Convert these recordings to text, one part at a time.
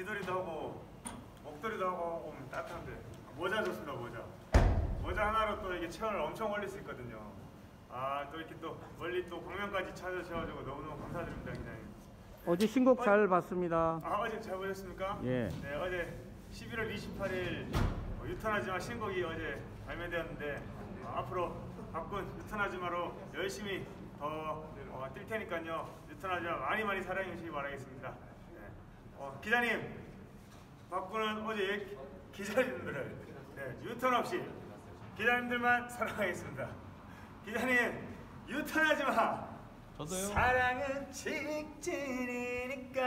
귀걸이도 하고 목도리도 하고 오면 따뜻한데 모자 좋습니다. 모자 하나로 또 이게 체온을 엄청 올릴 수 있거든요. 아, 또 이렇게 또 멀리 또 광명까지 찾아주셔가지고 너무너무 감사드립니다, 기자님. 어제 신곡 잘 봤습니다. 아, 어제 잘 보셨습니까? 예. 네, 어제 11월 28일 유턴하지마 신곡이 어제 발매되었는데 앞으로 바꾼 유턴하지마로 열심히 더 뛸 테니까요. 유턴하지마 많이 사랑해 주시기 바라겠습니다. 네. 기자님, 바꾸는 어제 기자님들을 유턴 없이 기자님들만 사랑하겠습니다. 기자님, 유턴하지마. 저도요. 사랑은 직진이니까.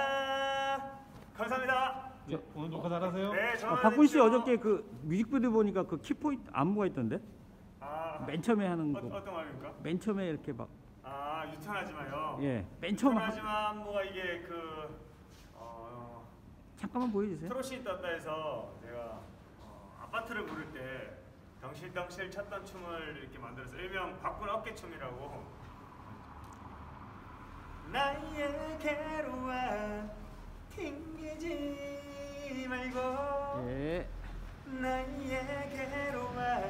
감사합니다. 네, 오늘 녹화 잘하세요. 네, 박군 씨 어저께 그 뮤직비디오 보니까 그 키포인트 안무가 있던데? 맨 처음에 하는 거. 어떤 말입니까? 맨 처음에 이렇게 막. 유턴하지 마요. 예, 맨 처음. 유턴하지 마 안무가 이게 잠깐만 보여주세요. 트롯이 떴다 해서 제가 아파트를 부를 때 덩실덩실 췄던 춤을 이렇게 만들어서 일명 박군 어깨춤이라고. 나에게로 와 튕기지 말고 예. 나에게로 와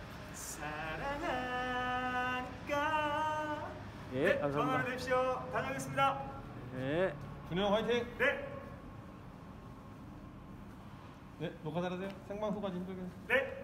사랑하니까. 예, 네, 감사합니다. 전화를 내십시오. 다녀오겠습니다. 예. 준영 화이팅. 네. 네, 녹화 잘하세요. 생방송까지 힘들게. 네.